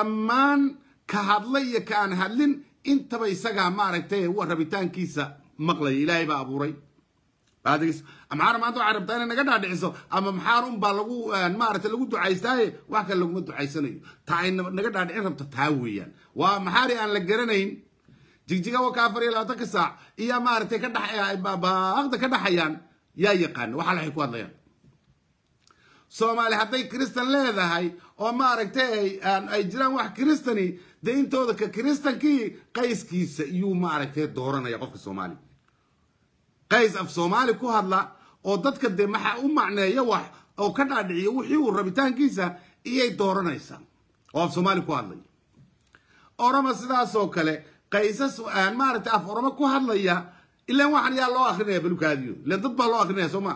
dhammaan ka hadlay ka aan hadlin intaba isaga maaragtay waa rabitaankiisa maqlay ilaahay baa abuuray baadis amxaar maanta waxa rabtaa inay naga dhaadhiciso ama maxaar un baa lagu maaragtay lagu ducaystay wax kale lagu ducaysanayo taa ay naga dhaadhicin rabta taa weeyaan waa maxaari aan la garanayn jigjiga waa ka 24 saac iyo maaragtay ka dhaxay baaqda ka dhaxayaan yaa yaqaan waxa la ku hadlayaan Soomaali hadday Kristan leedahay oo maaragtay ay jiraan wax Kristani deentooda ka Kristankii qayskiisa iyo maaragtay dooranaya qofka Soomaali qays af Soomaali ku hadla oo dadka de maxa u macneeyo wax oo ka dhaadhiciyo wixii uu rabitaankiisa iyay dooranaysa oo af Soomaali ku hadlay orama sidaas oo kale qaysas aan maaragtay af orama ku hadlaya ilaa waxan yaa loo akhrinaya balkaadiyo la dad baa loo akhrinaya Soomaa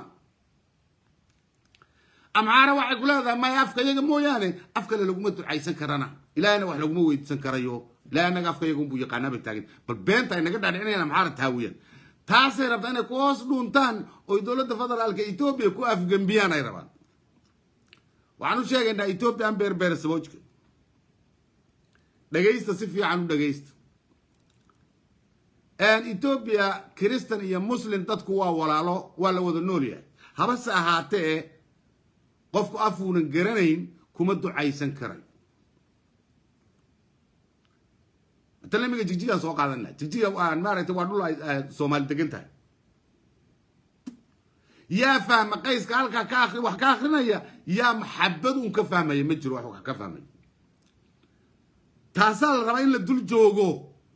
amxaara waxa ku leedahay ma afka iyaga mooyaane afka laguma ducaysan karana ilaahna wax laguma weydiisan karayo ilaahna afka iyaga buu yaqaana ba taagin bal beenta ay naga dhaadhicinayaan amxaara taawiyan taasay rabtaan inay ku hoos dhuntaan oo dowladda federaalka Itoobiya ku afgambiyaan ay rabaan waxaanu sheegaynaa Itoobiya beer saboojka dhageysta si fiican u dhageysta Itoobiya Kristan iyo Muslim dadku waa walaalo waa la wada nool yahay haba saahaatee qofku afuunan garanayn kuma ducaysan karay talamiga jigjiga soo qaadanaa jigjiga aan maaragtay waa dhul Soomaali degan tahay yaa fahma qayska halka ka akhri wax ka akhrinaya yaa maxabadun ka fahmaya ma jiro wax ka fahmay taasal raba in la dul joogo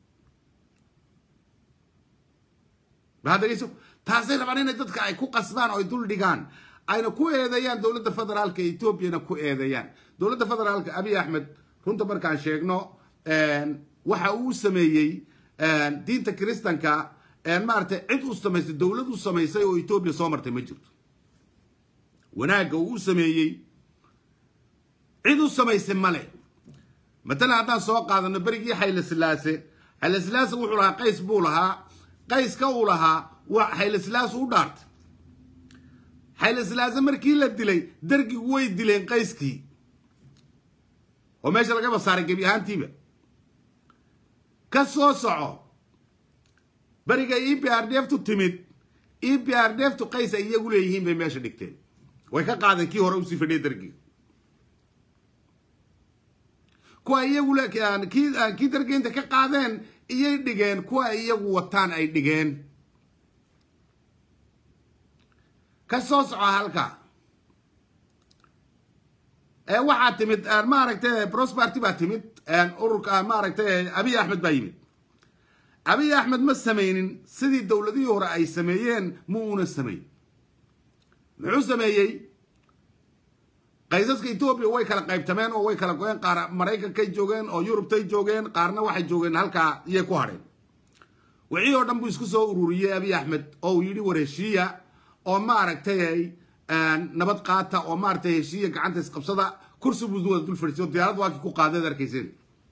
baadayso taasay raba in dadka ay ku qasbaan oo ay dul dhigaan ayna ku eedeeyaan dowladda federaalka Itoobiya ku eedeeyaan dowladda federaalka Abiy Ahmed runta markaan sheegno waxa uu sameeyay diinta Kristanka maartay cid u sameysay dowlad u sameysay oo Itoobiya soo martay ma jirto wanaaga uu sameeyay cid u sameysay male مثلا هذا سوق هذا نبرجي حيل السلاسة wuxuu lahaa qays buu lahaa qayska uu lahaa waa xayl silaas u dhaart xayl silaas markii la dilay dargi way dileen qayskii oo meesha laga basaaray gabi ahaantiiba ka soo soco bariga EPRDF tu timid EPRDF tu qays ay iyagu leeyihiin bay meesha dhigteen way ka qaadeen kii hore u sii fadhiyay dargi kuwa iyagu leeyahay kii dargeenta ka qaadeen iyay dhigeen kuwa iyagu wataan ay dhigeen ka soo soco halka waxa timid maaragtay prosperity ba timid ururka maaragtay Abiy Ahmed baa yimid Abiy Ahmed ma sameeynin sidii dawladii hore ay sameeyeen muuna sameey muxuu sameeyay qaysaska Itoobiya way kala qaybtameen oo way kala go'een qaar Mareykanka joogeen oo Yurubtay joogeen qaarna waxay joogeen halka iyo ku hareen wixii oo dhan buu isku soo ururiyay Abiy Ahmed oo yiri wareeshiya oo maaragtay nabad qaata oo maaragtay heshiiya gacanta isqabsada kursi buu dul fadhiyo diyaarad waa ku qaaday darkiiseen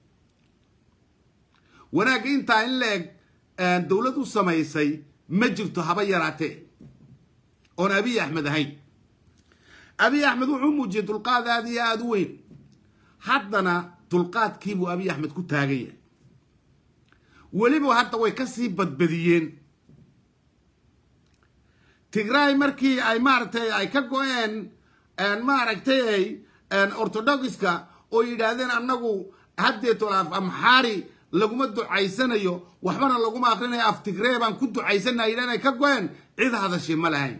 wanaag inta in leeg dawladdu sameysay ma jirto haba yaraatee oo Abiy Ahmed ahayn Abiy Ahmed wuxuu muujiyay dulqaad aad u weyn haddana dulqaadkii buu Abiy Ahmed ku taagay waliba hadda way ka sii badbadiyeen Tigray markii ay maaragtay ay ka go'een maaragtay orthodoxiska oo yiraahdeen annagu haddeeto amxaari laguma ducaysanayo waxbana laguma aqrinayo af Tigray baan ku ducaysanayo inay ka go'een cid hadashay ma lahayn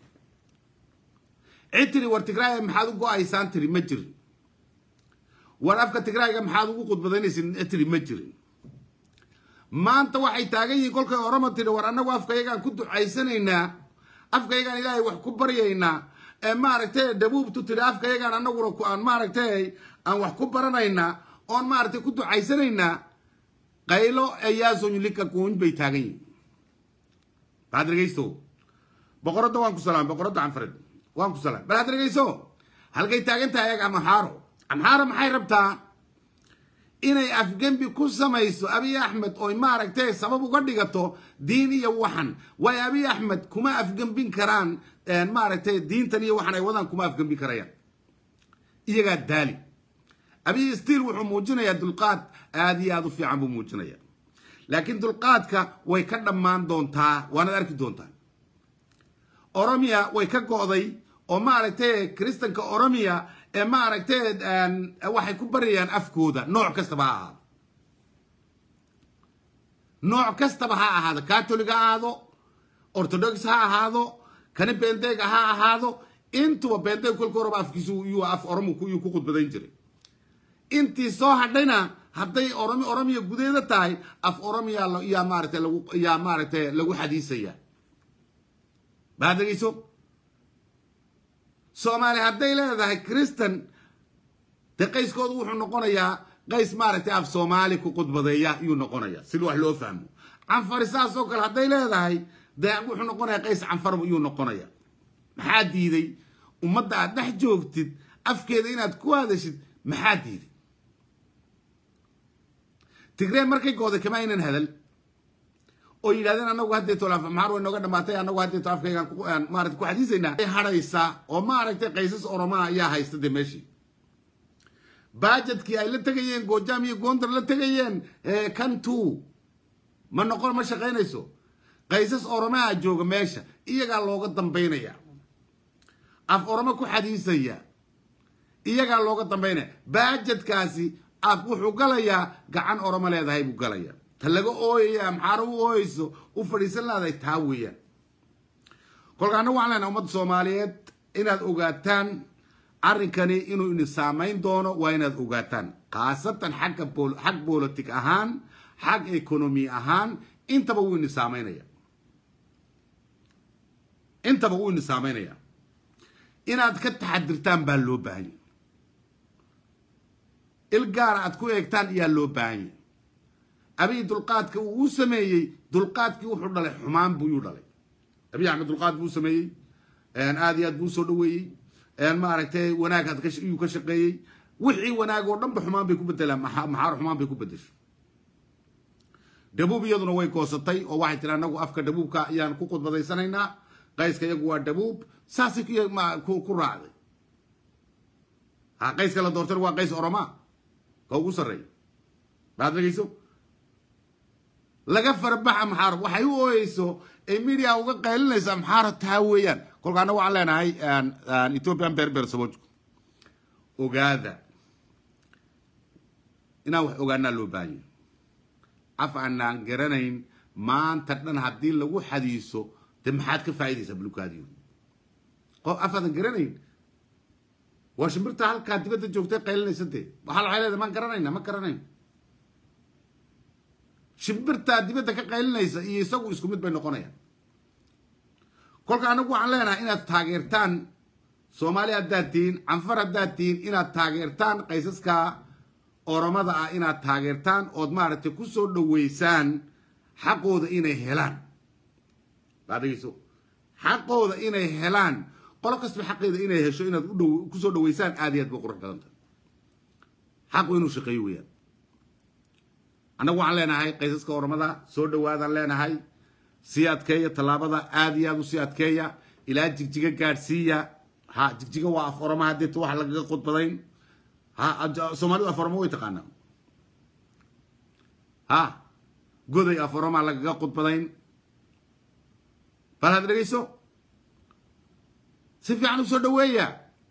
عتري ورتقراي محادو قاي سانتري مجري ورافك تقراي محادو قد بدنيسن عتري مجري ما أنت واحد تاجي يقول كي ورمتني ورانا وافك يجان كنت عايزيننا أفك يجان إلهي وحكبرينا ما رتي دبوب تطلع أفك يجان أنا وركو أن ما رتي أن وحكبرنا أن ما رتي كنت عايزيننا قايلو أيازون لك كون بيتاجي بعد رجيستو بقرة دوانكو سلام بقرة عن فرد وانكو سلام بل هذا رجيسو هل جاي تاجنتها يا أمحارو محي ربطها إني أفجن بكوسا ما يسو أبي أحمد أو ما ركتة سببه قد يقطو ديني يوحن ويا أبي أحمد كما أفجن بين كران ما ركتة دين تاني يوحن أيضا كما أفجن بكريان إيه قد دالي أبي ستيل وحو موجنيا دلقات آدي آدو في عمو موجنيا لكن دلقاتك ويكدم مان دونتا وانا دارك دونتا أوراميا ويكاقوضي وما عرقتي كريستان كأوراميا ما عرقتي waxay ku barayaan afkooda nooc kastaba ha ahaado nooc kastaba ha ahaado catholic ha ahaado orthodox ha ahaado kani bendeega ha ahaado intuba bendeeg kulka horaba afkiisu uu af oromo ku khudbadayn jiray intii soo hadhayna hadday oromiya gudeeda tahay af oromiya yaa maaragtay lagu xadiisaya baadagayso Soomaali hadday leedahay Kristan taqayskoodu wuxuu noqonayaa qays maaragtay af Soomaali ku khudbadeeya iyuu noqonayaa si wax loo fahmo canfarisaas oo kale hadday leedahay wuxuu noqonayaa qays canfar iyuu noqonayaa maxaa diiday ummadda aad dhex joogtid afkeeda inaad ku hadashid maxaa diiday Tigray markay gooday kama inaan hadal oo yiraahdeen anagu hadda tolaaf maxar way nooga dhamaatay anagu hadda afkaygan maaragtay ku xadiisayna ay haraysa oo maaragtay qaysas Oromo ayaa haysta demeshi budgetkii ay la tagayeen Gojaam iyo Gondar la tagayeen kantu ma noqon ma shaqeynayso qaysas Oromo jooga meesha iyaga looga dambeynaya af Oromo ku xadiisaya iyaga looga dambeynaya budgetkaasi af wuxuu galayaa gacan Oromo leedahay buu galayaa talaga ooyaya maxaar u ooyso u fadhiisan laaday taa weeyaan kolkaana waxaan leenahay ummadda Soomaaliyeed inaad ogaataan arrinkani inuu in saameyn doono waa inaad ogaataan qaasatan xagga politik ahaan xag economy ahaan intaba uu in saameynaya inaad ka taxadirtaan baa loo baahan yahay ilgaar aad ku eegtaan ayaa loo baahan yahay أبي دلقاتك وسمي دلقاتك وحول على حمام بيو على أبي أحمد دلقات بو سمي أن آديات بو سودوي أن ما عرفته وناك هتكش يكشقي وحي وناك ورنب حمام بيكون بدلا محار حمام بيكون بدش دبوب يضنا ويكوسطي أو واحد ترى نقو أفكار دبوب كا يعني كوكود بدي سنينا قيس كيجوا دبوب ساسك ما كراعي ها قيس كلا دورتر وقيس أورما كوكو سري بعد قيسو laga farbaxa maxar waxay u ooyeyso media uga qaylinaysa maxar taawiyaan kolkaana waxaan leenahay Ethiopian berber saboj ogaada inaa wax ogaana loo baahan af aan garanayn maanta dhan hadii lagu xadiiso de maxaad ka faa'iideysaa bulukaadiyo qof afadan garanayn waa shimbirta halka dibadda joogtay qaylinaysa waxa la leeyahay ma garanayn shimbirta dibadda ka qaylinaysa iyo isagu isku mid bay noqonayaan kolka anagu waxaan leenahay inaad taageertaan Soomaaliya hadaatiin canfar hadaatiin inaad taageertaan qaysaska Oromada ah inaad taageertaan oo maaragtay ku soo dhaweysaan xaqooda inay helaan baadayso xaqooda inay helaan qolo kasta xaqeeda inay hesho inaad ku soo dhaweysaan aad iyo aad buu qurux badan tahay xaqu inuu shaqeeyo weeyaan أنا وعلى لنا هاي قيسك ورمضة سود وهذا لنا هاي سياد كيا طلابة آدية وسياد كيا إلى جيجا كارسيا ها جيجا وافرما هدي توح لقى قط بدين ها سومالي وافرما يتقنا ها جودي افرما لقى قط بدين فهذا رئيسه سيفي عنو سود ويا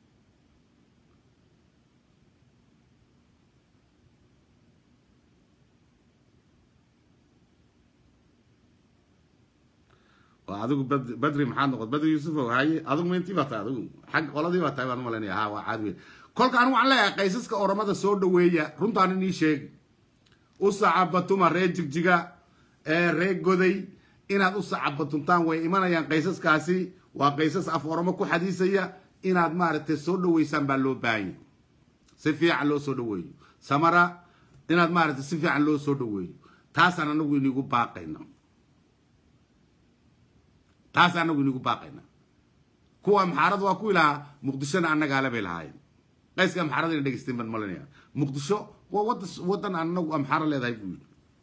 adigu badri maxaad noqod badri yuusuf hay adigu meenti baa tahay adigu xaq qoladii baa tahay baan malaynayaa ha waa caadi weyn kolka aan waxaan leeyahay qaysaska Oromada soo dhaweeya runtaan inii sheeg u sacabatuma reer jigjiga reer goday inaad u sacabatuntaan way imanayaan qaysaskaasi waa qaysas af Oromo ku xadiisaya inaad maaragtay soo dhaweysaan baa loo baahan si fiican loo soo dhaweeyo samara inaad maaragtay si fiican loo soo dhaweeyo taasaan anagu inigu baaqayna taas anagu inigu baaqayna kuwa maxarad waa ku ilaa muqdishona annaga la beelahay qayska maxarad inay dhageysteen ban malanaya muqdisho waa wadan anagu maxarad leedahay buu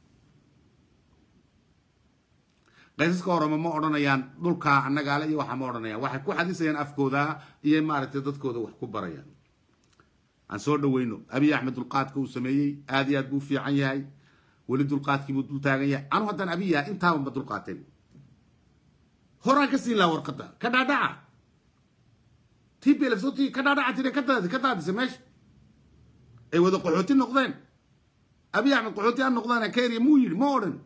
qayska Oromo ma oranayaan dhulka annaga iyo waxa ma oranayaan waxa ku xadiisayaan afkooda iyo maaragtay dadkooda wax ku barayaan aan soo dhaweyno abiy axmed dulqaadka uu sameeyey aad iyo aad buu fiican yahay weli dulqaadkii buu dul taagan yahay anu haddaan abiy yahay intaaba ma dulqaateen horaan ka siin lahaa warqadda ka dhaadhaca TPLF sotii ka dhaadhaca tiri ka daadisa meesha ay wada qaxooti noqdeen abiy axmed qaxooti aan noqdaan kenya muu yidhi ma odhan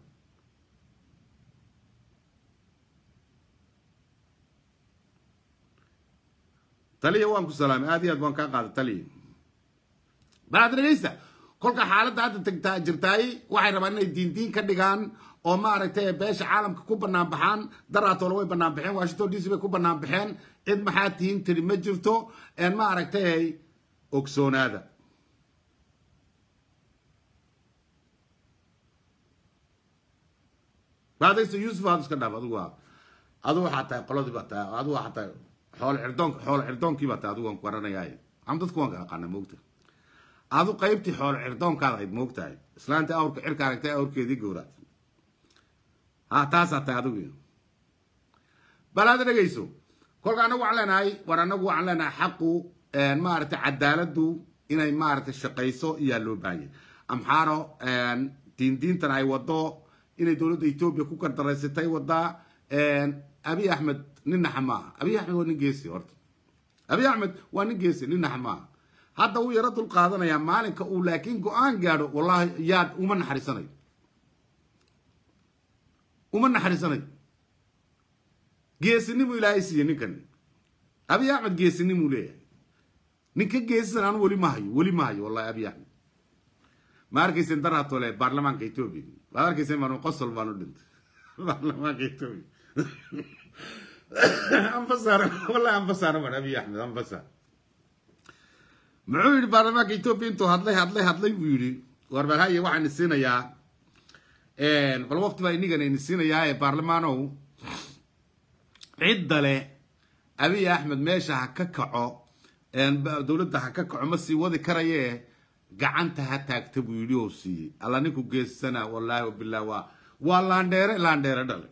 taliya waan ku salaamay aad iyo aad waan kaa qaaday taliya balaad dhegeysta kolka xaaladda hadda tagtaa jirtaay waxay rabaan inay diin ka dhigaan oo maaragtay beesha caalamka ku bannaan baxaan daraatoole way bannaan baxeen washington DC bay ku bannaan baxeen cid maxaa tihiin tiri ma jirto maaragtay ogsoonaada baadayso yusuf aad iska dhaaf adigu waxaa tahay qoladii baa tahay adigu waxaa tahay xoolo cirdoonkii baa tahay adigu waan ku garanayaaye ama dadku waan ka aqaana moogta adu qaybtii xoolo cirdoonkaada ayd moogtahay islaantii awrka cirka aragtay awrkeedii gowraad taasaa tahay adigu bal aad dhegeyso kolka anagu waxaan leenahay war anagu waxaan leenahay xaqu maaragtay cadaaladdu inay maaragtay shaqayso iyaa loo baahanyay amxaaro diintan ay wado inay dowladda Ethiopia ku kardaraysatay wadaa abiy axmed nin naxa maaha abiy axmed waa nin geesi horta abiy axmed waa nin geesi nin naxa maaha hadda uu yara dul qaadanayaa maalinka uu laakiin go-aan gaadho wallahi yaad uma naxariisanayo geesinimu ilaahay siiye ninkan abiy axmed geesinimu leeyahay ninka geesisan aan weli ma hayo wallahi abiy axmed ma arkaysen daraatole baarlamaanka Ethiopia waad arkaysen maanu qosol baanu dhintay baarlamaanka Ethiopia anfasar war abiy axmed anfasar muxuu yidhi baarlamaanka Ethiopia intuu hadlay buu yidhi war bal haye waxaan isiinayaa bal waqti baa inigana isiinayaa ee baarlamaanow cidda leh abiy axmed meesha ha ka kaco dowladda ha ka kaco ma sii wadi karayee gacanta ha taagta buu yidhi oo siiyey alla ninku geesana wallaahi wabillaah waa laandheere dhale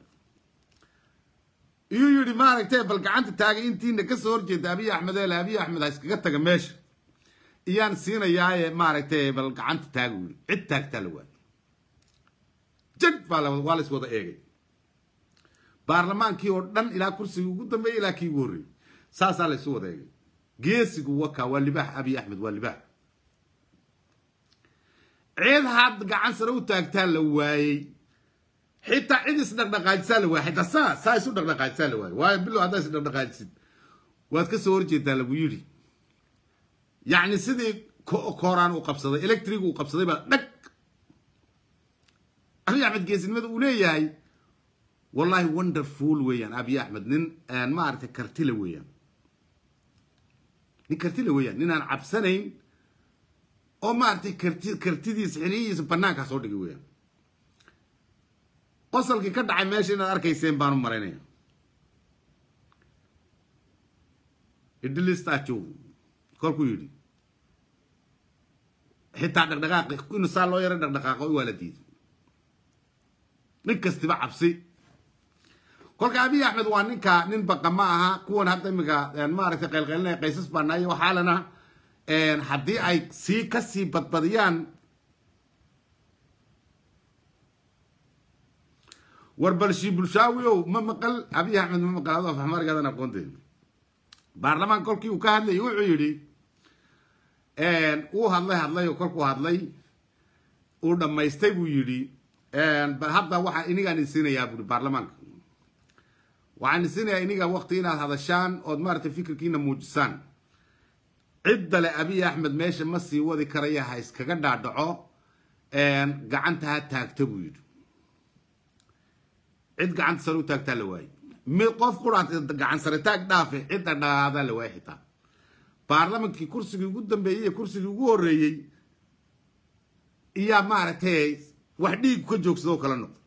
iyuu yidhi maaragtay bal gacanta taagay intiina ka soo horjeeda abiy axmed abiy axmed ha iskaga taga meesha iyaan siinayaaye maaragtay bal gacanta taagu yidhi cid taagtaa la waayay jad waa la is wada eegay baarlamaankii oo dhan ilaa kursigii ugu dambeeyay ilaa kii ugu horreeyey saasaa la isu wada eegay geesigu wakaa waa libaax abiy axmed waa libaax cid had gacan sare u taagtaa la waayey xitaa cid isdhaqdhaqaajisaa la waayey xitaa saa isu dhaqdhaqaajisaa la waayey waayo bilow haddaa isdhaqdhaqaajisid waad ka soo horjeedaa lagu yidhi yacni sidii kooraan uu qabsaday electric uu qabsaday baa dhag abiy axmed geesinimada uu leeyahay wallahi wonderful weeyaan abiy axmed nin maaragtay kartila weeyaan nin aan cabsanayn oo maaragtay kartidiisa xiniyihiisa bannaankaa soo dhigay weeyaan qosolkii ka dhacay meesha inaad arkayseen baanu maraynaya idilistajow kolkuu yidhi xitaa dhaqdhaqaaqi inuu saa loo yara dhaqdhaqaaqo waa la diiday nin kastiba cabsi kolka abiy axmed waa nin baqa ma aha kuwan hadda imika maaragtay qaylqaylinaya qaysas baa nahay waxaalana haddii ay kasii badbadiyaan war balshii bulshaawiyow ma maqal abiy axmed ma maqal adoo afxmaarigadan aqoonteen baarlamaan kolkii uu ka hadlayay wuxuu yidhi uu hadlay oo kolkuu hadlay uu dhammaystay buu yidhi hadda waxaa inigaan isiinayaa buuri baarlamaanka waxaan isinayaa iniga waqti inaad hadashaan ood maaragtay fikirkiina muujisaan cidda le abiy axmed meesha ma sii wadi karaya ha iskaga dhaadhaco gacanta ha taagta buu yidhi cid gacanta sare u taagtaa la waayey mid qof quraad gacan sare taag dhaafe cidda dhaadaa la waayey xitaa baarlamankii kursigii ugu dambeeyey iyo kursigii ugu horreeyey iyaa maaragtay wax dhiig ka joogsadoo kala noqdo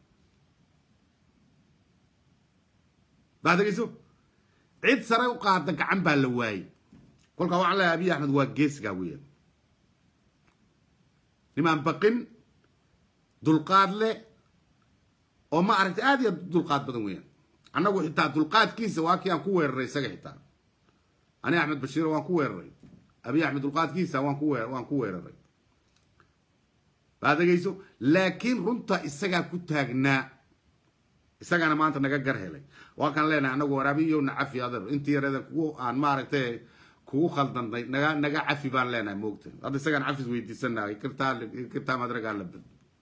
baad dhegeyso cid sare u qaada gacan baa la waayey kolkaa waxaan leeyahay abiy axmed waa geesigaa weeyaan nimaan baqin dulqaad leh oo ma aragtay aad iyo dulqaad badan weeyaan annagu xitaa dulqaadkiisa waa kii aan ku weeraray isaga xitaa ani axmed bashiir waan ku weeraray أبي أحمد القاد كيسا وان كوير هذا جيسو لكن رنتا إسقى كتاعنا إسقى أنا ما أنت نجار هلي وكان لنا أنا ورابي ونعفي هذا أنت يريد كو عن ماركته كو خلطن نجا عفي بان لنا موقت هذا إسقى نعفي ويدي سنة كرتا ما أدري قال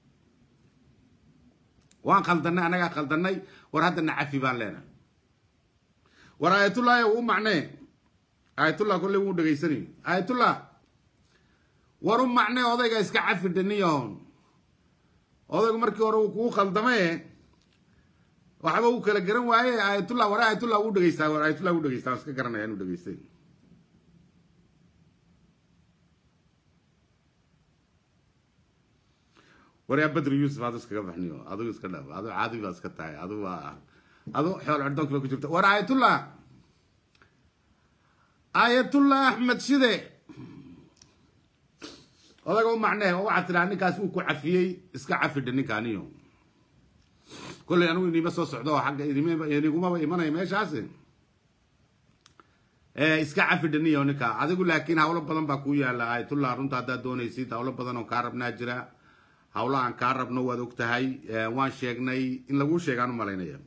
وان خلطنا أنا خلطناي ورهذا نعفي بان لنا ورأيت الله يوم معناه آية الله كل يوم دقيسني آية الله ورم معناه هذا جالس كعف الدنيا هون هذا مركي ورو كو خلدمه وحبوا كلا جرم وعي آية الله ورا آية الله ودقيستا ورا آية الله ودقيستا بس كجرنا يعني ودقيستين ورا بدر يوسف هذا سكجر بحنيو هذا يسكجر هذا عادي بس كتاعي هذا حول عندك لو كجبت ورا آية الله آية الله أحمد شذي هذا هو معناه هو عتراني كاسو كعفيي اسكا عفي دني كانيو كل أنو إني بس صعدوا حق يعني قوما بيمانه ماشي عسل اسكا عفي دني يونيكا هذا يقول لكن هؤلاء بدن باكويا لا آية الله رنت هذا دوني سيد هؤلاء بدن وكارب ناجرة هؤلاء عن كارب نو ودوك تهاي وان شيخناي إن لقول شيخانو مالينيا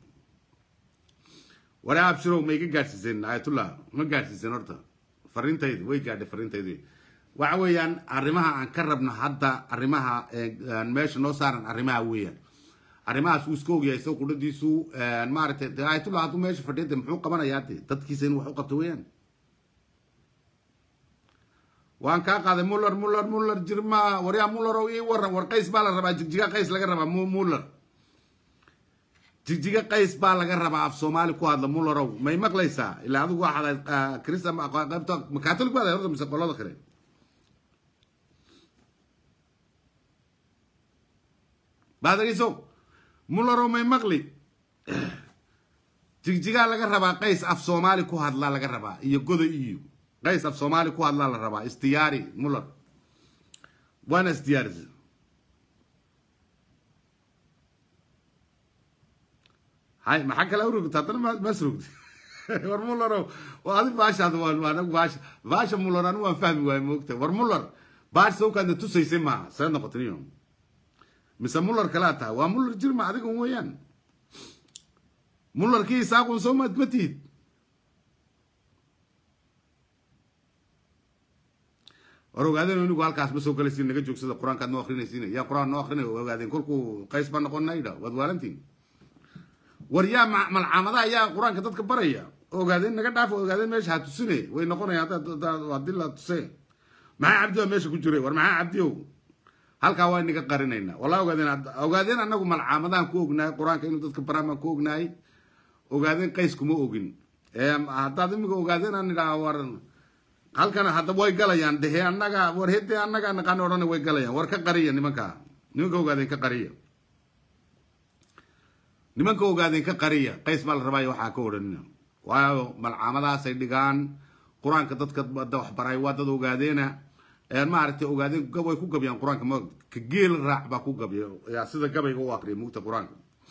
ولا أبشروا ما يجي قارسين آية الله ما قارسين أرتا فرين تيد وين قاعد فرين تيد وعويان أرمها عن كربنا حتى أرمها ماشي نوصار أرمها ويان أرمها سوسكو يا سو كل دي سو مارت آية الله هذا ماشي فردت محوقة من ياتي تدكيسين وحوقة ويان وان كاقا مولر جرما وريا مولر وي ورقيس بالا ربا جيجا قيس لغا ربا مولر جيجا قيس بالا لغا ربا في سومالي كو هادلا مولر ما يمقليسا الا ادو واحد كريستا قيبتا مكاتلك بادا يرد مسا قولada kale baada giso مولر ما يمقلي جيجا لغا ربا قيس اف سومالي كو هادلا لغا ربا iyo godo iyo قيس في صومالي كو هادلا لا ربا استياري مولر وانا استياري هاي ما حكى لو رقت هذا ما سرقت ور مولر وهذا باش هذا وانا باش مولر انا ما فاهم وين موقته ور مولر باش سو كان تسوي سما سنه قطنيهم مس مولر كلاتا ومولر جرم ادغون ويان مولر كي ساقون سوما متيد ورغادين انو قالكاس مسو كلسين نغا جوجسدا قران كاد نو اخرينيسين يا قران نو اخريني وغادين كلكو قيس بان نقونايدا ودوالنتين وريا ملعامدا يا قران كددك بريا وغادين نغا داف وغادين ميش هاتسني وي نقونيا wadilla tusay ما عبدو ميش ku jiray war ma عبديو halka way niga qarinayna wala ogaadeen anagu malcaamadan ku ognaa quraanka inuu dadka barama ku ognaay ogaadeen qays kuma ogin hadaad imiga ogaadeen aan ila waran halkan hadda way galayaan dehe annaga war heedde annaga naqaan oran way galayaan war ka qariya nimanka ogaadeen ka qariya nimanka ogaadeen ka qariya qays mal rabay waxa ka oranina waayo malcaamadaas ay dhigaan quraanka dadka wax baray wadada ogaadeena ما عرفت أوجادين قبوا يكون قبيان قرآن كم كجيل راح بكون قبيان يا سيدا قبي هو أقري موت قرآن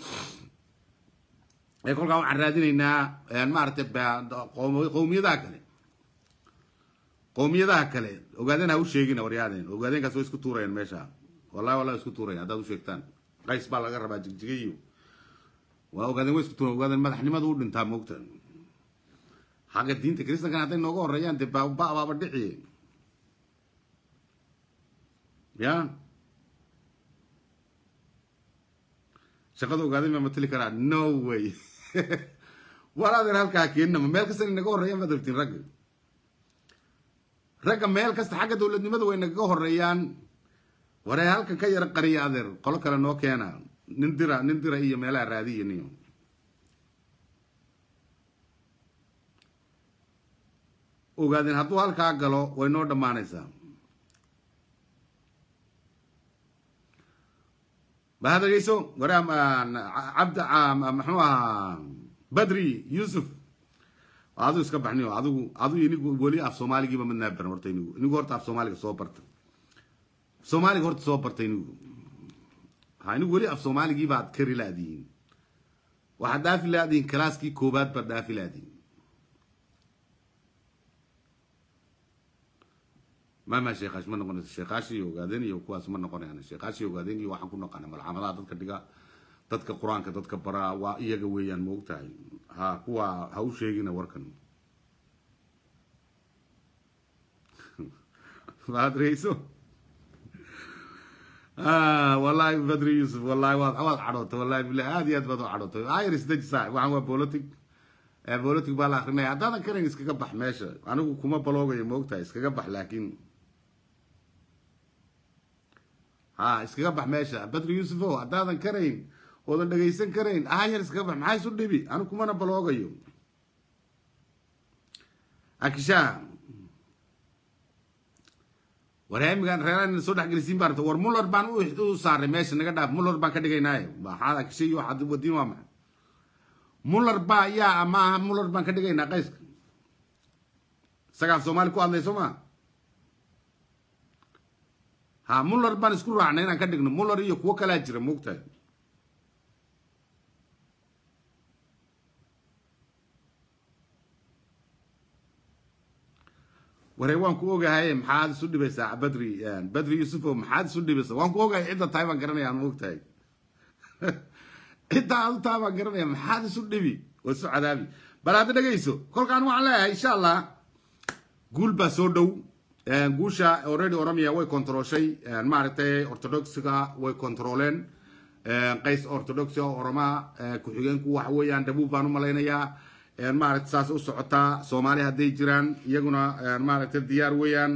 يقول قام عرادين إنها ما عرفت قومية ذاك له أوجادين هو شيء جنا وريادين أوجادين كسوي سكتورين ماشى والله سكتورين هذا هو شيء ثاني قيس بالا قرب جيجيو وأوجادين وسكتورين أوجادين ما تحني ما دور نتام موت حاجة دين تكريسنا كان عندنا نوجو ريان تبى بابا بدحي يا شغلوا قاعدين ما مثلي كرا نو واي ولا غير هالكاكي انما ميل كسر انك هوريان ما درتين رقم ميل كست حاجه دولدنimada way naga horeeyaan waray halkan ka yar qariya adeer qolo kale noo keena nin dira iyo meelaha raadiyeen ogaadeen hadduu halka galo way noo dhamaanaysaa بهذا جيسو ورام عبد محمود بدري يوسف هذا يسكب عنيو هذا ينيجو بولي أف سومالي جيبه من نابر مرتينيجو نيجو هرت أف سومالي صوبرت سومالي هرت صوبرتينيجو هاي نيجو بولي أف سومالي جيبه بعد كري لادين واحد دافي لادين كلاسكي كوبات بردافي لادين ما شيخاش ما نقول شيخاشي وقادين يوكواس ما نقول أنا شيخاشي وقادين يوحنا كنا قنا ملعمات ضد كدقة ضد كقرآن كضد كبرا وإيا قويا موقتاي ها كوا هاو شيء وركن ما أدري يسوع والله بدري يوسف والله واضح عروته والله بالله هذه أثبتوا عروته عايرس دج ساعة وعمل بوليتيك بوليتيك بالآخرنا هذا كرين إسكجبح ماشى أنا كوما بلوغ يموقتها إسكجبح لكن إسكجبح ماشى بدري يوسف هو هذا كرين وده دقيسن كرين عايرس إسكجبح معاي سود بي أنا كوما أنا بلوغ يوم أكشا ورهم كان رأينا نسودح جلسين بارت ور مولر بان صار ماشي نقدر مولر بان كده جيناي هذا شيء واحد ودين وامع مولر با يا أما مولر بان كده جينا قيس سكان سومالي كو الله سوما ها مولر بان سكول رعنينا كده جينا مولر يو كوكلا جرى مقتل وريوان كوجا هاي محاد سودي بس بدري يعني بدري يوسف محاد سودي بس وان كوجا إذا تايبان كرنا يا موقتاي إذا تايبان كرنا يا محاد سودي بي والسعداء بلاد دقيسو كل كانوا عليها إن شاء الله قول بسودو قوشا already أوراميا وي كنترول شيء مارتة أرثوذكسكا وي كنترولين قيس أرثوذكسيا أوراما كحجين كوا حوي عند أبو بانو ملاينيا مارت ساس وسعتا سومالي هدي جيران يجونا مارت الديار ويان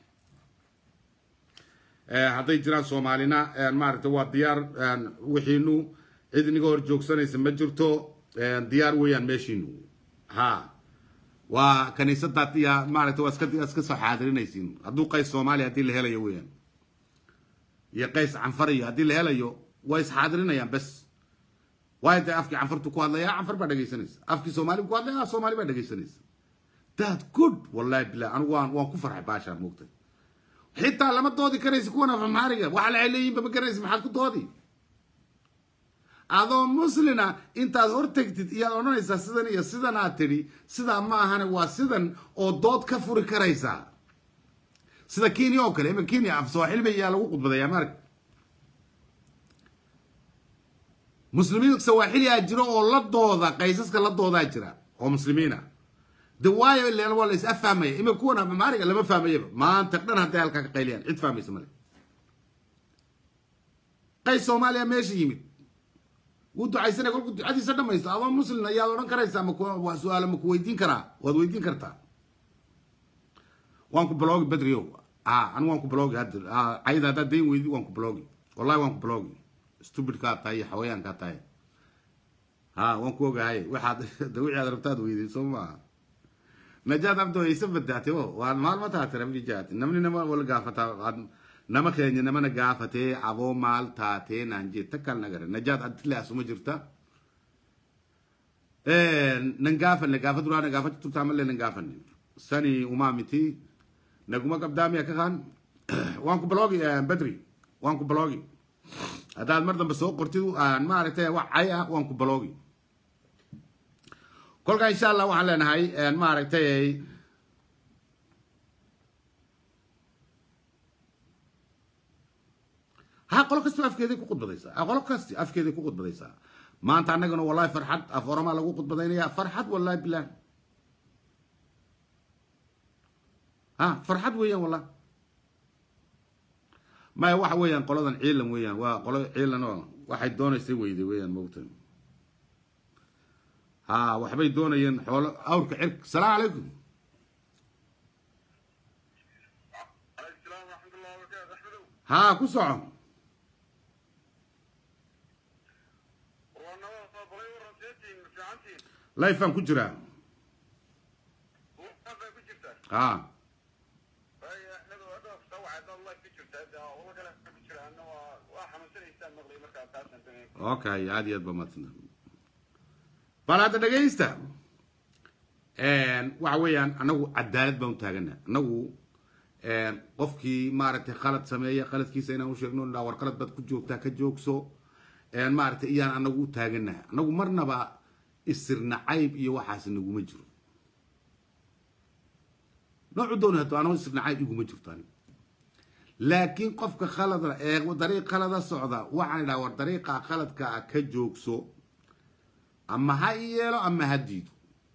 هدي جيران سومالينا مارت هو الديار وحينو إذن يقول جوكسون يسمى جرتو ديار ويان ماشينو ها وكنيسة تاتيا مارت هو اسكت حاضرين يسين هدو قيس سومالي هدي اللي هلا يويان يقيس عنفري هدي اللي هلا يو ويس حاضرين يا بس وايد أفكي عنفرتو كوالله يا عنفر بعد جيسنيس أفكي سومالي كوالله يا سومالي بعد جيسنيس that good والله بالله أنا وان كفر حباشا مقتل حتى لما تودي كريس كونا في محارقة وعلى عليين بكريس محل كتودي هذا مسلنا أنت أرتكت يا أنا إذا سيدنا يا سيدنا تري سيدا ما هن وسيدنا أو ضد كفر كريسا سيدا كيني أوكل إما كيني أفسوح حلمي يا لو قد بدأ يا مارك مسلمين سواحلي أجروا ولا ضوضة قيسس كلا ضوضة أجرا هم مسلمين دوايا اللي أنا والله أفهمي إما كونا بمارك اللي ما فهمي ما أنت تقدر هنتهي لك قيلين عد فهمي سمالي قيس سوماليا ماشي يمين ودو عايزين أقول كنت عادي سنة ما يستوى الله مسلمين يا وران كريسا وسؤال مكويدين كرا ودويدين كرتا وانكو بلوغ بدريو أنا وانكو بلوغ هاد عايز هذا دين ويدي وانكو بلوغ والله وانكو بلوغ stupid كاتاي حويان كاتاي وانكو هاي واحد دوي على ربطات ويدي سوما نجات عبدو يسب الداتي وان مال ما تاتر أمي جات نمني نما ولا قافتا نما كيني نما نقافتي عبو مال تاتي نانجي تكال نجار نجات أدلي أسمو جرتا نقافة درا نقافة تبتعمل لي نقافة سني أمامتي نقوم قدامي كخان وانكو بلوغي بدري وانكو بلوغي هذا المرة بسوق قرتيو ما عرفته وعيا وانكو بلوغي كل إن شاء الله وعلى نهاي ما عرفته ها قولك كستي أفكيدي كوكود بديسا قولك كستي أفكيدي كوكود بديسا ما أنت عندنا والله فرحت أفورما لو كوكود بدينيا فرحت والله بالله فرحت ويا والله ما هو واحد ويان قلنا عيلم ويان وقلنا عيلنا واحد دون يسوي ذي ويان موتن وحبي دون ين حول أورك عرك السلام عليكم. السلام ورحمة الله وبركاته أحمدو. كسرعة. وانا صابري ورسيتين في عنتين. لا يفهم كجرا. وهذا كجرته. أي أحمدو هذا استوعب الله كجرته والله كلا كجرته أنه واحد من سنة يستعمل مغلي مركز تاسع. أوكي عادي يد بماتنا. بلاد دقيستا. وعويان أنا عدالة بمتاجنا أنا qofkii maaragtay khalad sameeya khaladkiisa inaan u sheegno la war qalad bad ku joogtaa ka joogso maaragtay iyaan anagu u taaganahay anagu marnaba isirna cayb iyo waxaas naguma jiro noocu doon hato anagu isirna cayb iguma jirto ani laakiin qofka khalad ee dariiq khalad socda waxaan idhaa war dariiqa khaladka ka joogso ama ha yeelo ama ha diido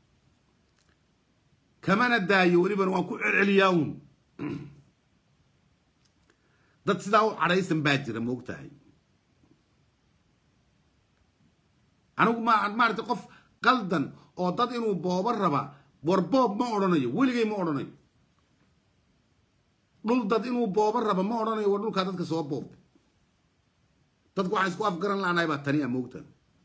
kamana daayo waliba waan ku celceliyaa dad sidaa u cadhaysan baa jira moogtahay anigu maaragtay qof qaldan oo dad inuu booba raba war boob ma odhanayo weligay ma odhanayo dhul dad inuu booba raba ma odhanayo war dhulkaa dadka soo boob dadku waxaan isku afgaran laanahay baa tani a moogtahay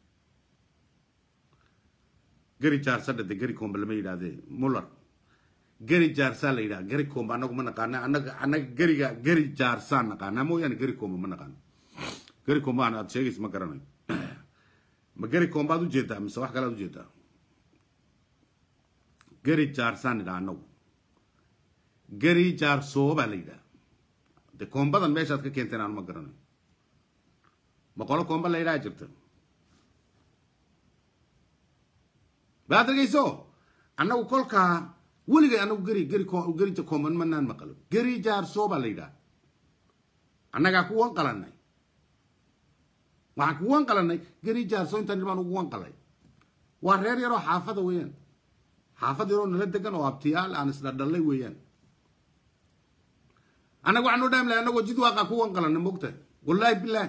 gari jaarsadha de gari koomba lama yidhaahdee muller gari jaarsaa la yidhaha gari koomba annagu ma naqaana annaga gariga gari jaarsaan naqaanaa mooyaane gari koomba ma naqaano gari koomba aad sheegaysa ma garanayo ma gari koombaad u jeedaa mise wax kale aad u jeedaa gari jaarsaan idhaa annagu gari jaarsoo baa la yidhaha de koombadan meeshaad ka keenteen aan ma garanayo ma qolo koomba la yidhaha jirta baad dhegayso annagu kolkaa weligay annagu gari koomban manaan maqalo gari jaarsoo baa la yidhaha annagaa ku wanqalanay waxaan ku wanqalanay gari jaarsoo intaan baan ugu wanqalay waa reer yaroo xaafada weeyaan xaafad yaroo nala degan oo abtiyaal aan isla dhallay weeyaan annagu waxaan u dhaam lahay annagoo jid waaqaa ku wanqalanay moogtahay wallaahi bilaahi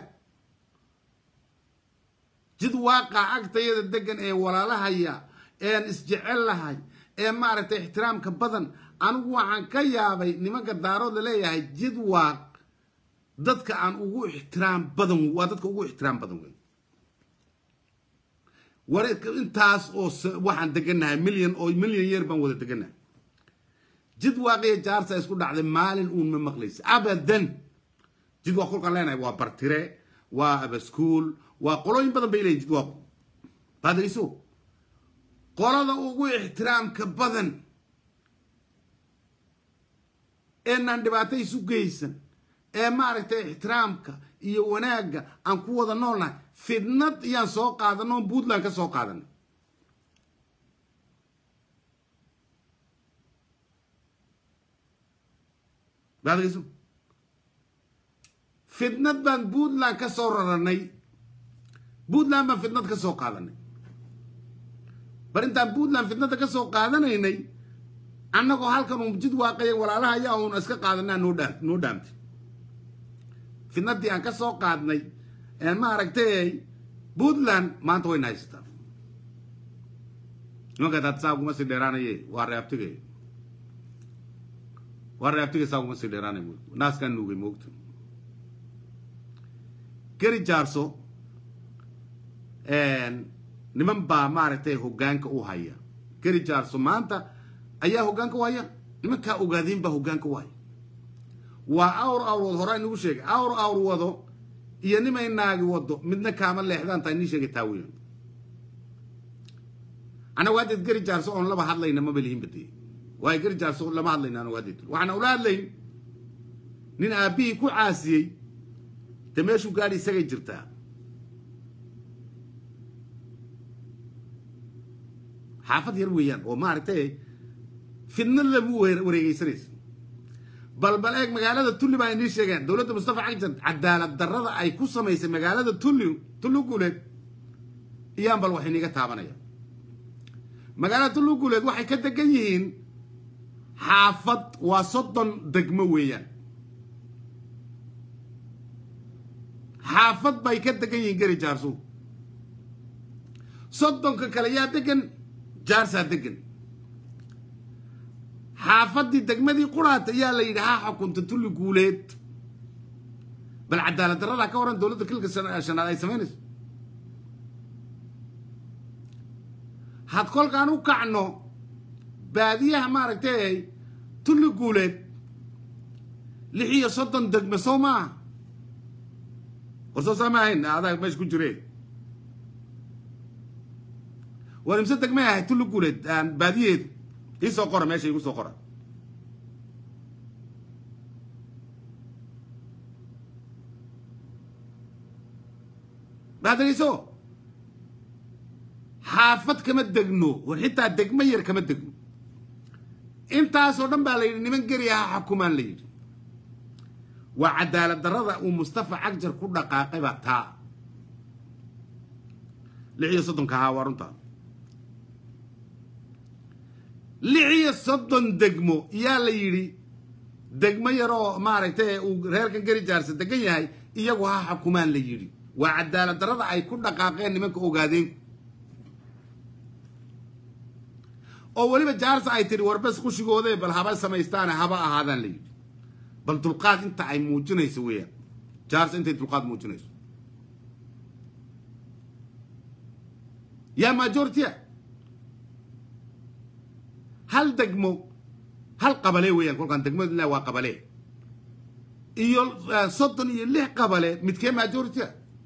jid waaqaa agtayada degan ee walaalahaya een isjecel lahay ee maaragtay ixtiraamka badan anigu waxaan ka yaabay nimanka daarood la leeyahay jid waaq dadka aan ugu ixtiraam badan waa dadka ugu ixtiraam badan wey war intaas oo waxaan deganahay milyan yeer baan wada deganahay jid waaqiya jaarsa isku dhacday maalin uun ma maqlaysa abadan jid waaq kolkaan leenahay waa bartire waa abaskuul waa qolooyin badan bay leeyihin jid waaqu baadayso qolada ugu ixtiraamka badan eenaan dhibaato isu geysan ee maaragtay ixtiraamka iyo wanaagga aan ku wada noolnahay fidnad iyaan soo qaadano on puntland ka soo qaadanay baadayso fidnad baan puntland ka soo raranay puntland baan fidnad ka soo qaadanay bar intaan puntland fidnada ka soo qaadanaynay annagoo halkan uun jid waaqaya walaalaha ayaa uun iska qaadanaa noo dhaamtay fidnadii aan ka soo qaadnay maaragtay puntland maanta wayna haysataa nimanka daad saa uguma sii dheeraanaye waa reabtigay saa uguma sii dheeraanay naaskaan nuugay moogta gari jaarso niman baa maaragtay hoggaanka u haya gari jaarso maanta ayaa hoggaanka u haya nimankaa ogaadeen baa hoggaanka u haya waa awrood horaa inagu sheegay awr wado iyo nimay naagi wado midna kaama leexdaan taa inii sheegay taa weeyaan anagu haddeed gari jaarso oon laba hadlayna maba lihin badiyey waayo gari jaarso lama hadlayna anagu haddeed waxaan ula hadlayn nin aabbihii ku caasiyey dee meeshuu gaadhi isagay jirtaa xaafad yar weeyaan oo maaragtay fidna lagu wareegaysanaysa balbal eeg magaalada tulli baa inii sheegeen dowladda mustafa xasan cadaalad darrada ay ku samaysay magaalada tulli guuleed iyaan bal wax iniga taabanaya magaalada tulli guuleed waxay ka degan yihiin xaafad waa 30 degmo weeyaan xaafad bay ka degan yihiin gari jaarso 30 kale yaa degan jaarsaa degan xaafadii degmadii quraata ayaa la yidhi ha xukunta tulli guuleed bal cadaalad darrada ka waran dowladda kilka shanaad ay samaynayso had kolkaan u kacno baadiyaha maaragtay tulli guuleed 36 degme soo maaha war soo saamahayn adaa meesha ku jireen war imse degme ahay tulli guuleed baadiyeedu ii soo qora meesha igu soo qora baadayso xaafad kama degno war xitaa degmo yar kama degno intaasoo dhan baa la yidhi niman geri aha xukumaan la yidhi وعدالة درادة ومصطفى عجر كل دقائق تا لعي صدن كهاورنتا لعي صدن دقمو يا ليري دقمو يرو مارتي وغير كان جري جارس دقن ياهي iyagu ha xukumaan la yiri waa cadaalad darada ay ku dhaqaaqeen nimanka ogaadeen oo waliba jaarsa ay tiri warbas qushigooda bal haba samaystaan haba ahaadan la yiri bal dulqaad inta ay muujinayso weeyaan jaarsa inta dulqaad muujinayso ya majority hal degmo hal qabale weeyaan kolkan degmadu la waa qabale iyo soddon iyo lix qabale midkee majority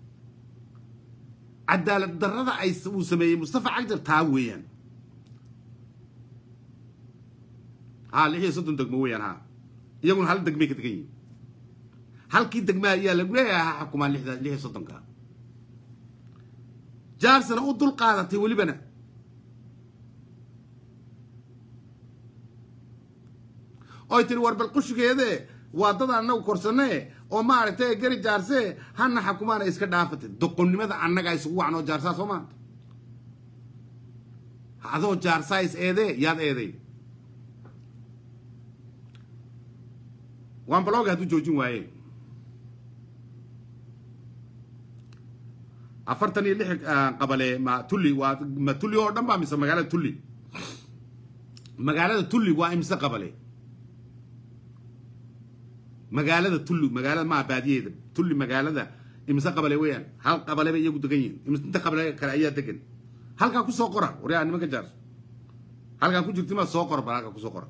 cadaalad darada ay uu sameeyay Mustafa Cagjar taa weeyaan lix iyo soddon degmo weeyaan iyaguna hal degme ka tagay halkii degma ayaa lagu leeyahay xukumaan lix iyo soddonka jaarsana u dul qaadatay walibana oo tiri war bal qushigeede وادد أنو كورسنة أو ما عرفته غير جارسة هن حكومة إسكت دافته دقون ماذا أنك يسوع عنو جارسة سوما هذا جارسة إس إيده ياد إيده وان بلوغ هدو جوجين واي أفرتني اللي قبله ما تولي وما تولي أردن بامسا مقالة تولي مقالة تولي وامسا قبله مقالة تولي مقالة ما بادية تولي مقالة إمسا قبله ويان هل قبله بيجو دقين إمسا انت قبله كرأيات دقين هل كاكو سوقرة وريا أني ما كجار هل كاكو جلتما سوقرة بلا كاكو سوقرة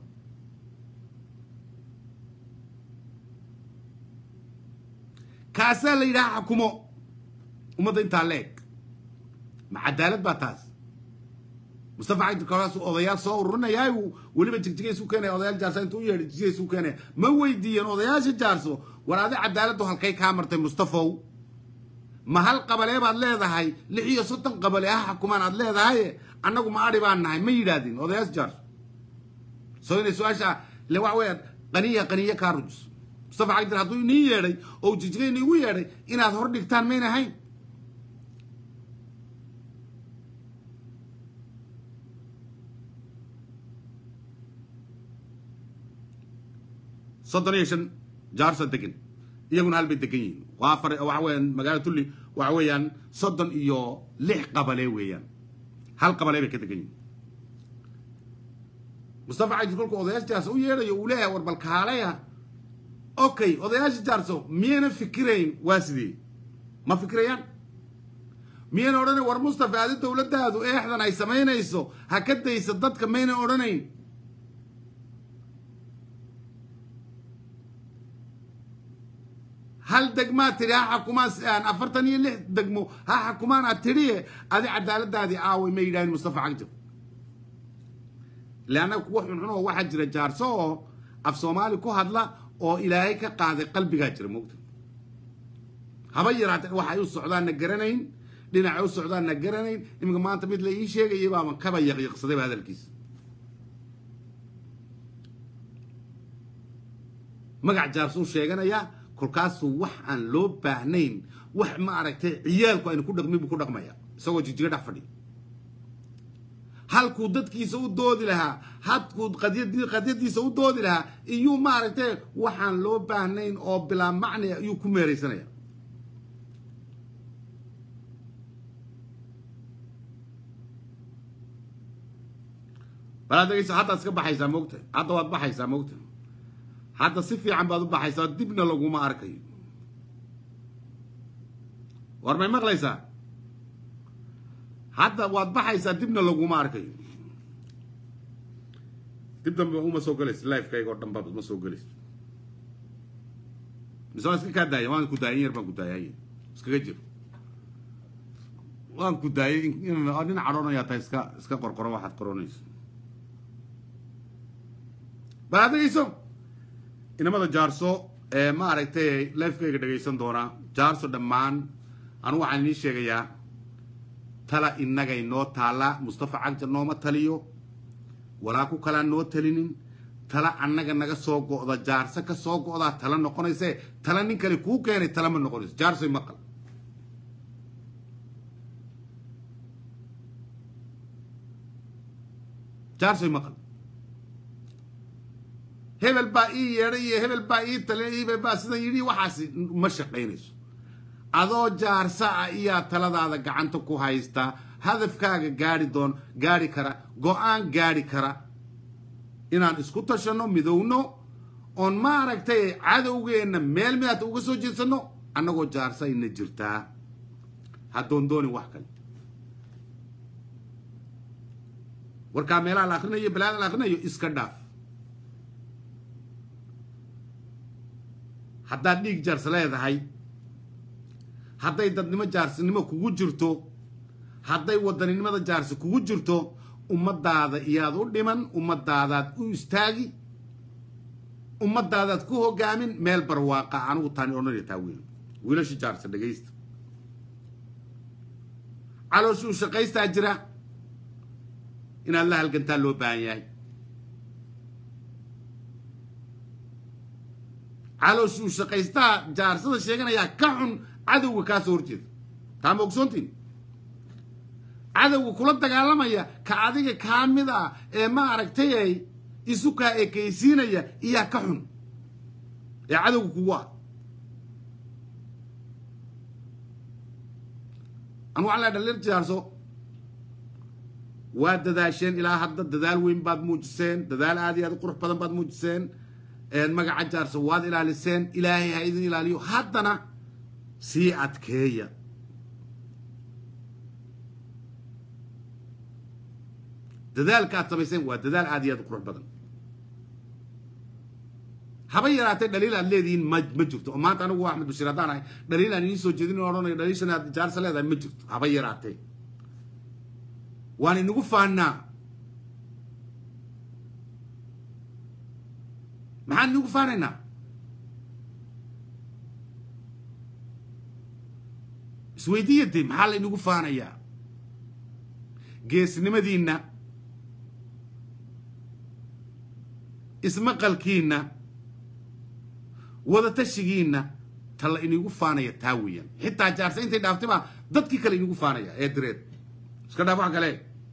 كاسا ليرا حكومو وما دين تالك مع عدالة باتاس مصطفى عيد كراس أضيال صور رنا ياي ولي بتجي سوكانة أضيال جالسين تويا تجي سوكانة ما ويدين أضيال جالسوا ولا هذا عدالة هالكي كامرت مصطفى ما هالقبلة بعد لا ذا هاي لحية صوتن قبلة حكومة بعد لا ذا هاي أنا قم أعرف عنها ما يرادين أضيال جالس سوينا سواشة لو عوير قنية كارجس مصطفى عيد هذا نيجي أو تجي نيجي إن هذا هردك تان مين هاي صدريشن جارس الدقن يجون هالبيت دقين وافر وعوين مقالة تولي وعويان صدن إيو لح قبلي ويان هل قبلي بك دقين مصطفى عايز يقولك أضياش جارسو يرى يقولها وربالكاليا أوكي أضياش جارسو مين فكرين واسدي ما فكرين مين أوراني ورمصطفى هذه الدولة هذو إيه إحنا نايسمين يسو هكذا يسددك مين أوراني هل دقمات تري حكومة أفرتني اللي دقمو ها حكومة تري هذه عدالة هذه عاوي ميدان مصطفى عجب لأنه كوح من هنا واحد جرى جارسو أف صومالي كو هدلا أو إلهيك قاعد قلبي جاجر موت هبيرات واحد السعودان نجرنين لنا عيو السعودان نجرنين إمك ما أنت مثل أي شيء يبقى من كبا يقصد بهذا الكيس مقعد جارسو شيئا يا كلكاسو وح عن لو باهنين وح ما عرفت عيالكو إنه كل دقمي بكل دقمية سوى جيجي دفدي هل كودت كي سو دود لها هات كود قضية دي سو دود لها إيو ما عرفت وح عن لو باهنين أو بلا معنى يو كميري سنة بلا دقيس حتى اسكب بحيسا موقته حتى واد بحيسا موقته حتى صفي عم بعض بحيسات دبنا لو ما أركي ورمي مغليسا حتى واد بحيسات دبنا لو ما أركي تبدأ هو مسوقلس لايف كاي قدام باب مسوقلس مثلا اسكي كداي وان كداي يربا كداي اسكي جير وان كداي إن عرونا يا تايسكا اسكا قرقرة واحد قرونيس بعد يسوع إنما جارسو ما عرفته لايف كي كده يسون دورا جارسو دمان أنا وعني شيء يا تلا إنك إنه تلا مصطفى عجر نوما تليو ولا كو كلا نو تلينين tala annaga naga soo go'da jaarsa ka soo go'da tala noqonaysa tala nin kale ku keenay tala ma noqonayso jaarso maqal jaarso maqal hebel baa ii yeedhay iyo hebel baa ii tale hebel baa sidan yidhi waxaas ma shaqaynayso adoo jaarsa ah iyaa taladaada gacanta ku haysta hadafkaaga gaari kara go'aan gaari kara inaan isku tashano midowno oon maaragtay cadowgeenna meel midaad uga soo jeedsano annagoo jaarsa ina jirtaa haddoon doonin wax kale warkaa meelaha la akhrinayo balaada la akhrinayo iska dhaaf haddaad dhiig jaarsa leedahay hadday dadnimo jaarsinimo kugu jirto hadday wadaninimada jaarsi kugu jirto ummadaada iyaad u dhiman ummadaadaad u istaagi ummadaadaad ku hogaamin meel barwaaqa anigu taani odhanaya wiil wiilasha jaarsa dhagaysta calooshuu shaqaystaa jira inaad la halgantaa loo baahan yahay calooshuu shaqaystaa jaarsada sheeganayaa ka xun cadowga kaa soo horjeeda taa ma ogsoontiin cadowga kula dagaalamaya ka adiga kaa mid ah ee ma aragtay isu kaa ekaysiinaya iyaa ka xun ee cadowga kugu ah anu waxaan leeyahay dhalir jaarso waa dadaasheen ilaa hadda dadaal weyn baad muujiseen dadaal aad iyo aad u qurux badan baad muujiseen magaca jaarso waad ilaaliseen ilaahay ha idin ilaaliyo haddana sii adkeeya dadaalka aad samayseen waa dadaal aad iyo aad u qurux badan haba yaraatay dhaliil aad leedihiin ma jirto oo maanta anigu axmed bashiir haddaan ahay dhaliil aan idiin soo jeedin oo odhanayo dhaliishan aad jaarsa leedahay ma jirto haba yaraatee waan inagu faannaa maxaan inagu faanaynaa isweydiiyadee maxaa la inagu faanayaa geesnimadiinna ismaqalkiinna wadatashigiinna tala inigu faanaya taa weeyaan xitaa jaarsa intay dhaaftay baa dadkii kale inigu faanaya ee direed iska dhaaf wax kale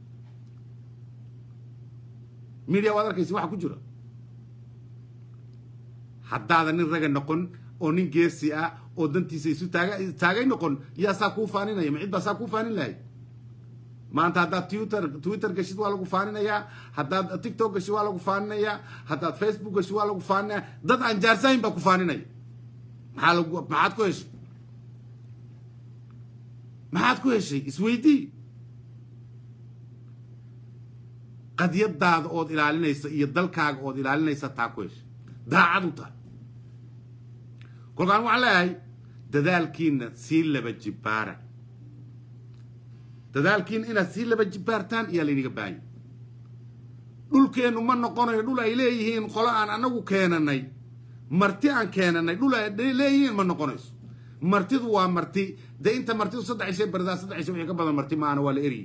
media waad arkaysa waxa ku jira haddaadan nin raga noqon oo nin geesi ah oo dantiisa isu taagay noqon yaa saa kuu faaninaya ma cid baa saa kuu faanin lahayd maanta haddaad twitter gashid waa lagu faaninayaa haddaad tiktok gashid waa lagu faaninayaa haddaad facebook gashid waa lagu faaninayaa dad aan jaarsayn baa ku faaninaya maxaad ku heshay maxaad ku heshay isweydii qadyadaada ood ilaalinaysa iyo dalkaaga ood ilaalinaysa taa ku heshay daacad u tahay kolkaan waxaan leeyahay dadaalkiina sii laba jibbaara dadaalkiina inaad sii laba jibbaartaan iyaa laynaga baahanya dhulkeennu ma noqonayo dhul ay leeyihiin qolo aan anagu keenanay marti aan keenanay dhul ay leeyihiin ma noqonayso martidu waa marti dee inta martidu 3 cisho bardaa 3 cisho wixii ka badan marti maana waa la eriyey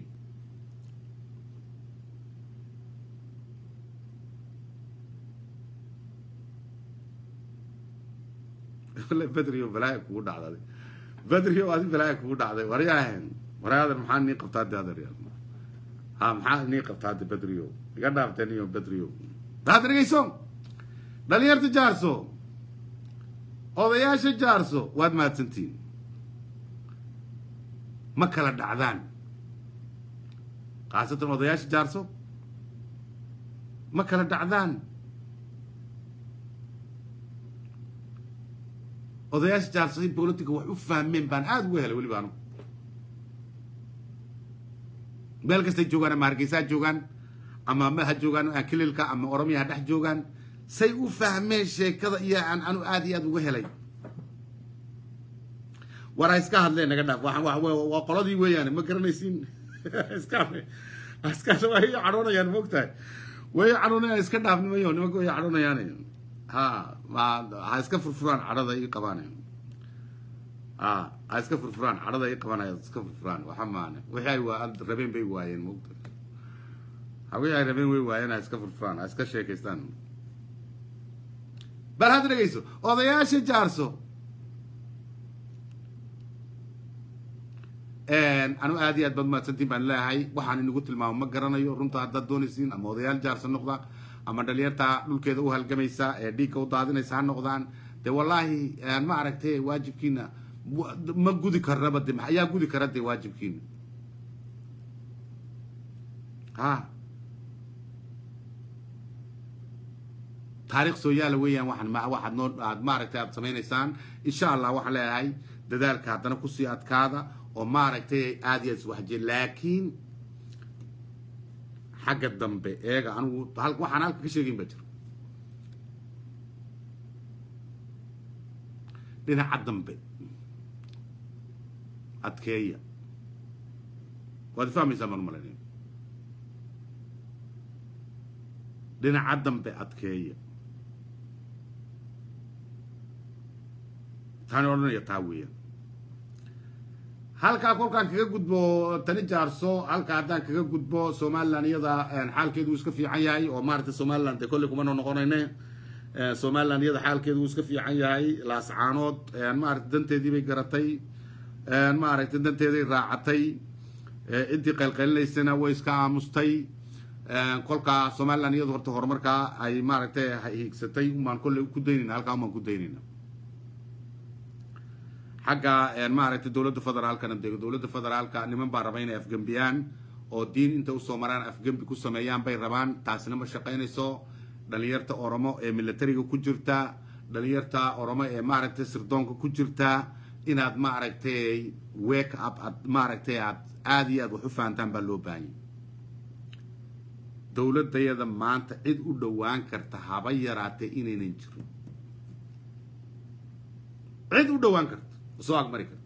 بدريو بلاي كود على بدريو هذه بلاي كود على ورياهن ورياهن محاني قبط هذا الريال ها محاني قبط هذا بدريو قدام تانيو بدريو هذا رئيسهم دليل تجارسو odayaasha jaarso waad mahadsantiin ma kala dhacdaan qaasatan odayaasha jaarso ma kala dhacdaan odayaasha jaarso in politika wax u fahmeen baan aad uga helay weliba anu meel kastay joogaan ama hargeysaa joogaan ama ma ha joogaan kililka ama oromiya ha dhex joogaan say u fahmeen sheekada iyo aan anu aad iyo aad uga helay wara iska hadleen naga dhaaf waa qoladii weeyaan ma garanaysiin iska way caroonayaan moogtahay way caroonayaan iska dhaafnimayo nimanka way caroonayaan ha iska furfuraan carada ay qabanayaan ha iska furfuraan carada ay qabanayaan iska furfuraan waxa maana waxay waa rabeen bay waayeen moogtahay haween ay rabeen way waayeen iska furfuraan iska sheekaystaan bal had dhageyso odayaasha jaarso anu aad iyo aad baad mahadsantiin baan leeyahay waxaan inagu tilmaamo ma garanayo runta haddaad doonaysiin ama odayaal jaarsa noqda ama dhalinyarta dhulkeeda u halgamaysa ee dhiigga u daadinaysa ha noqdaan dee wallaahi ma aragtay waajibkiina ma gudi karnaba de ayaa gudi kara dee waajibkiina ha taariikh soo yaala weeyaan waxaad noo aad maaragtay aad samaynaysaan insha allah waxaan leeyahay dadaalka haddana kusii adkaada oo maaragtay aad iyo iswaxjeen laakiin xagga dambe eega anigu waxaan halka ka sheegayn baa jiro dhinaca dambe adkeeya waad fahmaysaa maan umalaynaya dhinaca dambe adkeeya taani odhanaya taa weeyaan halkaa kolkaan kaga gudbo tani jaarso halkaa haddaan kaga gudbo somaliland iyada xaalkeedu uu iska fiican yahay oo maaragtay somaliland dee kolley kuma noqonayne somaliland iyada xaalkeedu uu iska fiican yahay laascaanood maaragtay danteedii bay garatay maaragtay danteeday raacatay intii qaylqaylinaysana way iska aamustay kolkaa somaliland iyadu horta horumarkaa ay maaragtay hiigsatay umaan kolley ku daynayna halkaa umaan ku daynayna xagga maaragtay dowladda federaalkana dee dowladda federaalka niman baa raba inay afgembiyaan oo diin inta usoo maraan afgembi ku sameeyaan bay rabaan taasina ma shaqaynayso dhalinyarta oromo ee militariga ku jirta dhalinyarta oromo ee maaragtay sirdoonka ku jirta inaad maaragtay wake up aad maaragtay aad iyo aad wax u fahantaan baa loo baahanyay dowladayada maanta cid u dhowaan karta haba yaraatee inaynan jirin cid u dhowaan karta soo agmari karta